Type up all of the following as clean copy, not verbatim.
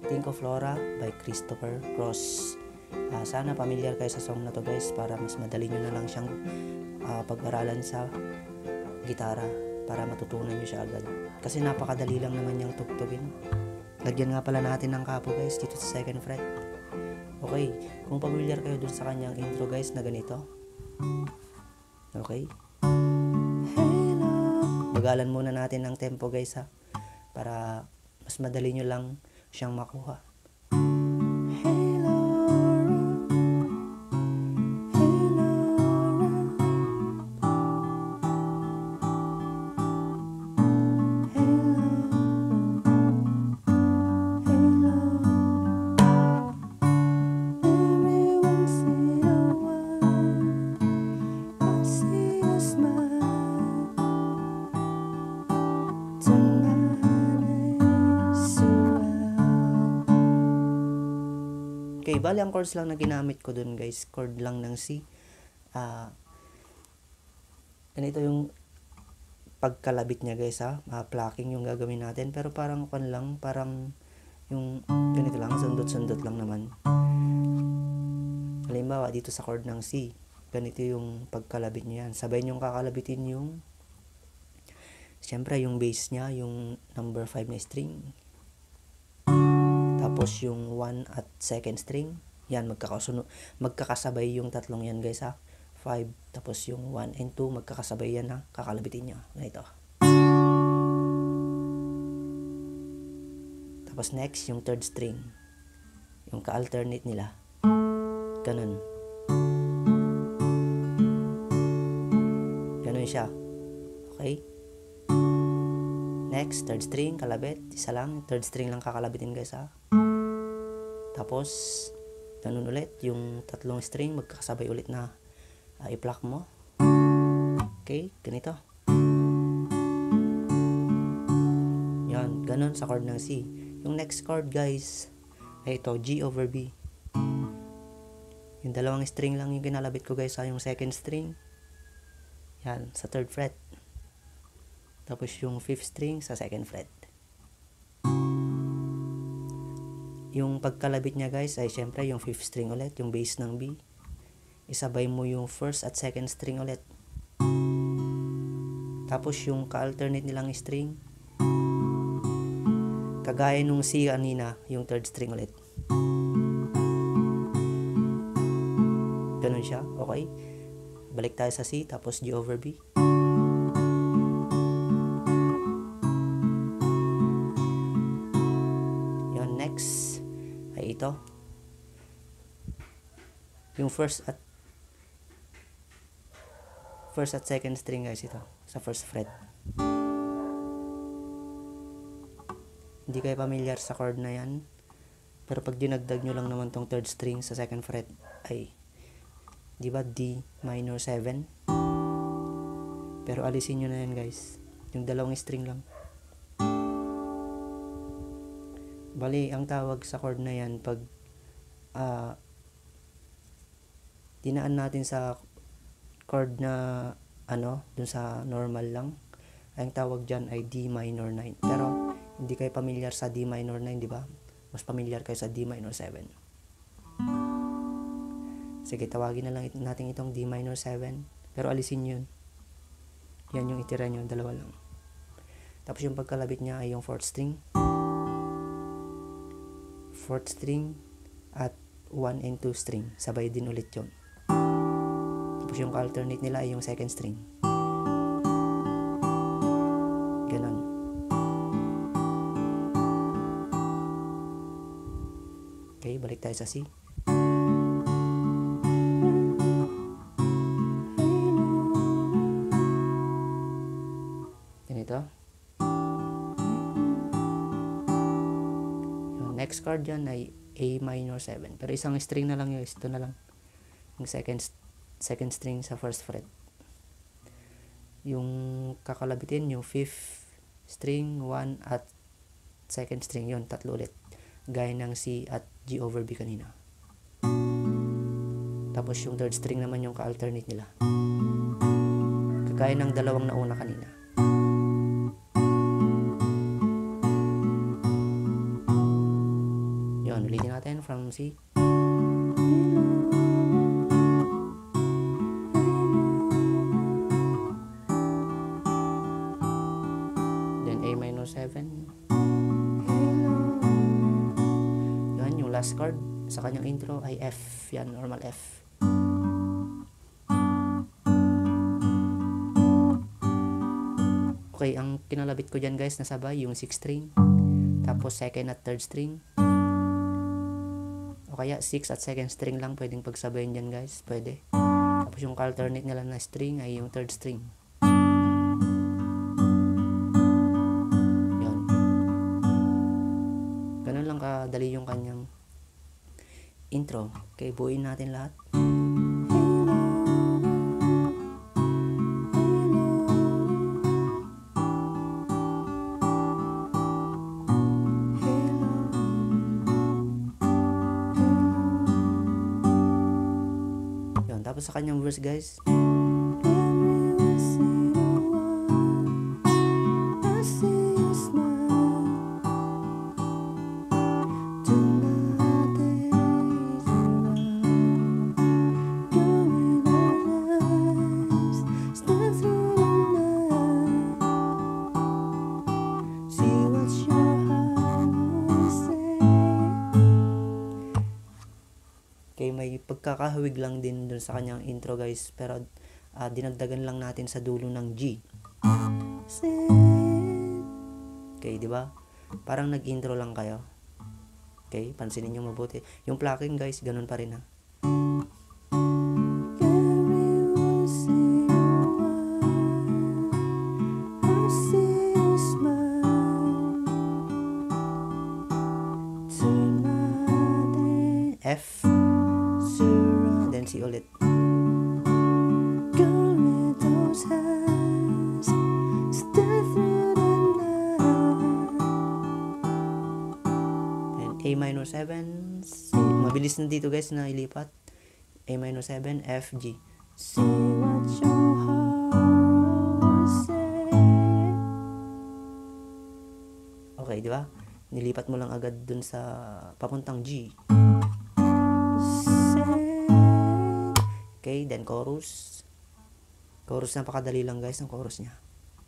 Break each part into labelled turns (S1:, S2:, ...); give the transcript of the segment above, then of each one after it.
S1: Think of Laura by Christopher Cross. Sana familiar kayo sa song na to guys, para mas madali nyo na lang siyang pag-aralan sa gitara, para matutunan nyo siya agad. Kasi napakadali lang naman niyang tugtugin. Lagyan nga pala natin ng kapo guys dito sa 2nd fret. Okay, kung familiar kayo dun sa kanyang intro guys na ganito. Okay. Bagalan muna natin ng tempo guys ha, para mas madali nyo lang siyang makuha. Okay, bali ang chords lang na ginamit ko dun guys, chord lang ng C. Ganito yung pagkalabit niya guys ha, plucking yung gagawin natin, pero parang parang yung ganito lang, sundot-sundot lang naman. Halimbawa dito sa chord ng C, ganito yung pagkalabit niya yan. Sabay niyong kakalabitin yung, siyempre yung bass niya, yung number 5 na string. Tapos yung 1 at 2nd string, yan magkakasabay yung tatlong yan guys ha. 5, tapos yung 1 and 2 magkakasabay yan ha, kakalabitin nyo. Ganito. Tapos next, yung 3rd string, yung ka-alternate nila. Ganun. Ganun siya. Okay? Next, 3rd string, kalabit. Isa lang, 3rd string lang kakalabitin guys ha. Tapos, ganun ulit. Yung tatlong string, magkakasabay ulit na i-pluck mo. Okay, ganito. Yan, ganun sa chord ng C. Yung next chord guys, ay ito, G over B. Yung dalawang string lang yung kinalabit ko guys ha, yung 2nd string. Yan, sa 3rd fret. Tapos yung 5th string sa 2nd fret. Yung pagkalabit niya guys ay syempre yung 5th string ulit, yung bass ng B. Isabay mo yung 1st at 2nd string ulit. Tapos yung ka-alternate nilang string, kagaya nung C kanina, yung 3rd string ulit. Ganun siya, okay? Balik tayo sa C, tapos G over B. Yon, next ay ito. Yung 1st at 2nd string guys, ito sa 1st fret. Hindi kayo familiar sa chord na yan, pero pag dinagdag nyo lang naman tong 3rd string sa 2nd fret ay, di ba, D minor 7, pero alisin nyo na yan guys, yung dalawang string lang. Bali ang tawag sa chord na yan, pag dinaan natin sa chord na dun sa normal lang, ang tawag dyan ay D minor 9. Pero hindi kayo familiar sa D minor 9, di ba? Mas familiar kayo sa D minor 7. Sige, tawagin na lang natin itong D minor 7, pero alisin yun. Yan yung itira nyo, dalawa lang. Tapos yung pagkalabit niya ay yung 4th string. 4th string at 1 and 2 string, sabay din ulit yun. Tapos yung alternate nila ay yung 2nd string. Ganon. Okay, balik tayo sa C. Ganito. Yung next chord dyan ay A minor 7. Pero isang string na lang yun. Ito na lang. Yung second string sa 1st fret. Yung kakalabitin, yung 5th string, 1 at 2nd string, yun, tatlo ulit. Gaya ng C at G over B kanina. Tapos yung 3rd string naman yung ka-alternate nila. Kagaya ng dalawang nauna kanina. Yan, ulitin natin from C. Then A minor 7. Yan, yung last chord sa kanyang intro ay F. Yan, normal F. Okay, ang kinalabit ko dyan guys, nasabay yung 6th string, tapos 2nd at 3rd string, o kaya 6 at 2nd string lang pwedeng pagsabayin dyan guys, pwede. Tapos yung alternate nila na string ay yung 3rd string. Yun. Ganun lang kadali yung kanyang intro. Okay, buuin natin lahat. Tapos sa kanyang verse guys, okay, may pagkakahawig lang din dun sa kanyang intro guys, pero dinagdagan lang natin sa dulo ng G. Okay, di ba? Parang nag-intro lang kayo. Okay, pansinin niyo mabuti. Yung plucking guys, ganun pa rin ha. F, then C ulit. Then A minor 7, C. Mabilis na dito guys na ilipat. A minor 7, F, G. See what your heart say. Okay, di ba? Nilipat mo lang agad dun sa papuntang G. Okay, then chorus. Chorus, napakadali lang guys ng chorus niya.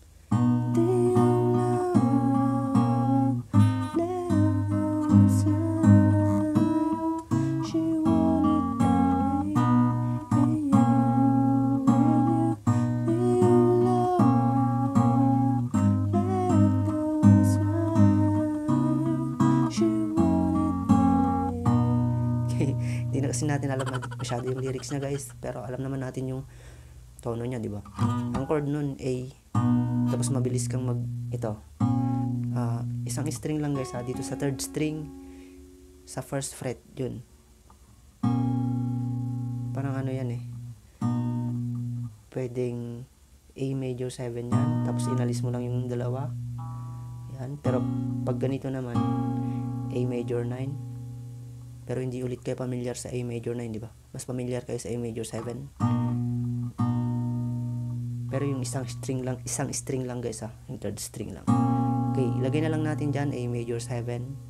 S1: Hindi na kasi natin alam masyado yung lyrics na guys, pero alam naman natin yung tono niya, di ba? Ang chord nun A, tapos mabilis kang ito. Isang string lang guys dito sa 3rd string, sa 1st fret, yun. Parang ano yan eh. Pwedeng A major 7 yan, tapos inalis mo lang yung dalawa. Yan, pero pag ganito naman, A major 9. Pero hindi ulit kayo familiar sa A major 9, di ba? Mas familiar kayo sa A major 7. Pero yung isang string lang guys yung 3rd string lang. Okay, ilagay na lang natin dyan A major 7.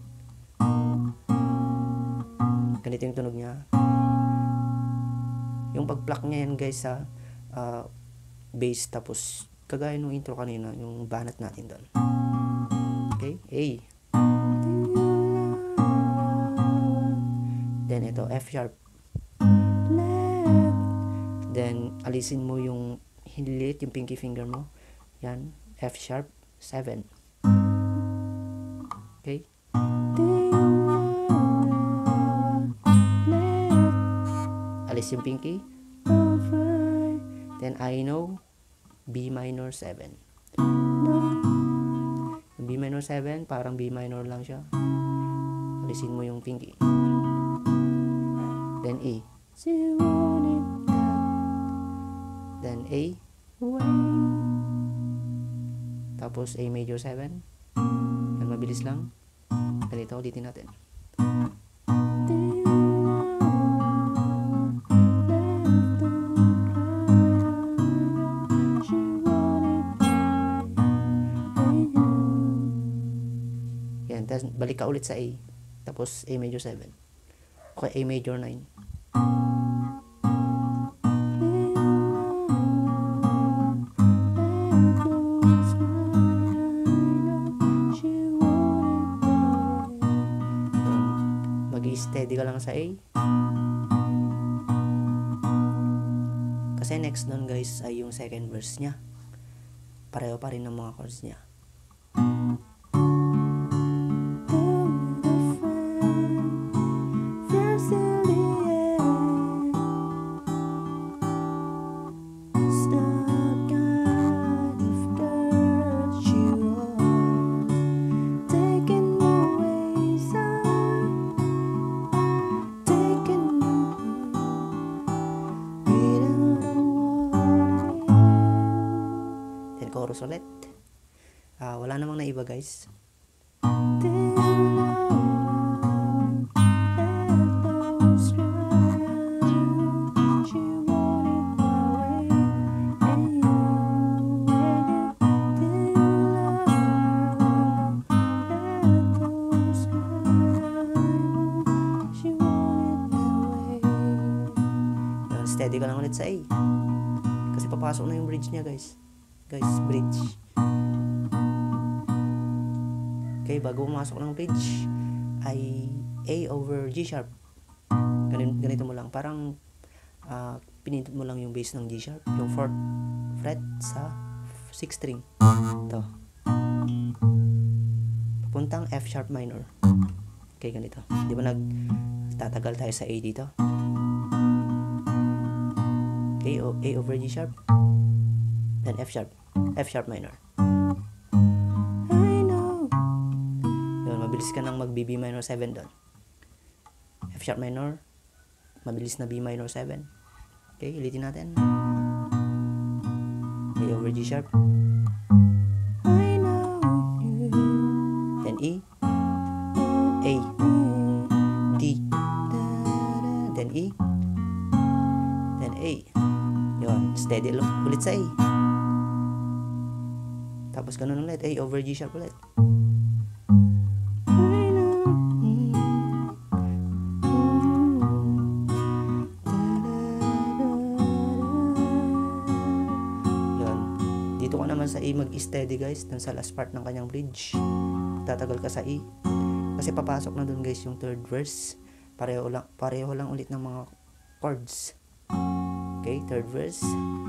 S1: Ganito yung tunog niya. Yung pag-pluck niya yan guys bass, tapos kagaya nung intro kanina, yung banat natin doon. Okay, A. Then ito F sharp. Then alisin mo yung hilit, yung pinky finger mo. Yan, F sharp 7. Okay? Alis yung pinky. Then I know B minor 7. Yung B minor 7, parang B minor lang siya. Alisin mo yung pinky. Then A. Then A. Tapos A major 7. Yan, mabilis lang. Ganito, ulitin natin. Yan, tapos balik ka ulit sa A. Tapos A major 7. Okay, A major 9. Mag-i-steady ka lang sa A. Kasi next nun guys ay yung second verse niya. Pareho pa rin ng mga chords niya. Chorus ulit. Wala namang naiba guys. Steady ka lang ulit sa A. Kasi papasok na yung bridge niya guys. Bridge. Okay, bago pumasok ng bridge ay A over G sharp. Ganito mo lang, parang pinindot mo lang yung bass ng G sharp, yung 4th fret sa 6th string. Ito. Papuntang F sharp minor. Okay, ganito. Di ba tatagal tayo sa A dito? Okay, A over G sharp, then F sharp minor. Yun, mabilis ka nang mag B minor 7 doon. F sharp minor, mabilis na B minor 7. Okay, ulitin natin. A over G sharp, then E, A, D, then E, then A. Yun, steady ulit sa A. Tapos ganun ulit, A over G sharp ulit. Yun. Dito ko naman sa A mag-steady guys, dun sa last part ng kanyang bridge. Tatagal ka sa E. Kasi papasok na dun guys yung third verse. Pareho lang ulit ng mga chords. Okay, third verse.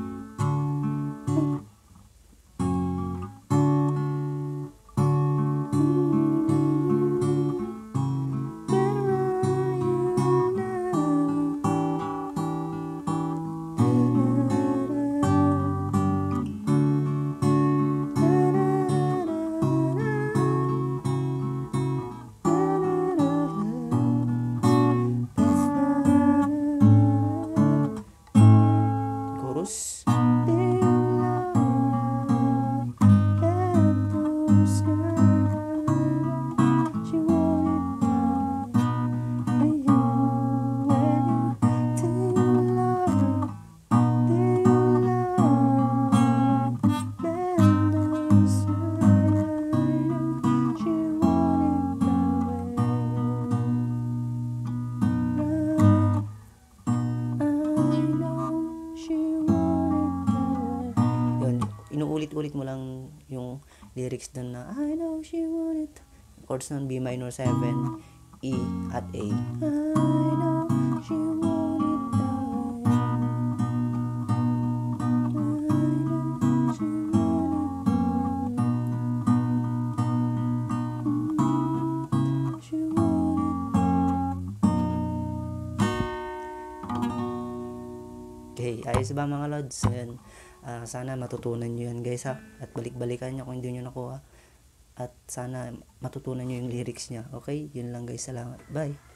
S1: Inuulit-ulit mo lang yung lyrics dun na I know she want it. Chords ng B minor 7, E at A. I know she want it that way. She want it. Okay, ayos ba mga lods? Ayan. Sana matutunan nyo yan guys ha. At balik-balikan nyo kung hindi nyo nakuha. At sana matutunan nyo yung lyrics niya. Okay? Yun lang guys. Salamat. Bye.